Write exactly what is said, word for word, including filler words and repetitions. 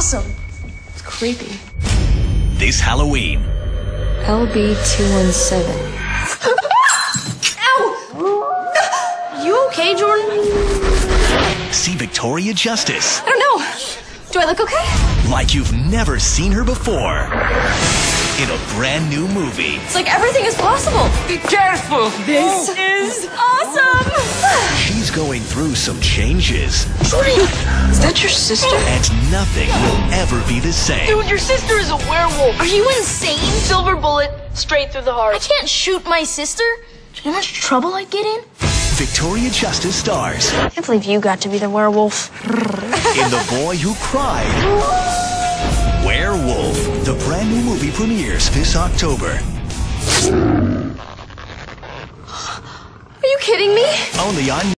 awesome. It's creepy. This Halloween. L B two one seven. Ow! You okay, Jordan? See Victoria Justice. I don't know. Do I look okay? Like you've never seen her before. In a brand new movie. It's like everything is possible. Be careful! This is awesome! She's going through some changes. Is that your sister? And nothing will ever be the same. Dude, your sister is a werewolf. Are you insane? Silver bullet, straight through the heart. I can't shoot my sister. Do you know how much trouble I'd get in? Victoria Justice stars I can't believe you got to be the werewolf. in The Boy Who Cried. Werewolf. The brand new movie premieres this October. Are you kidding me? Only on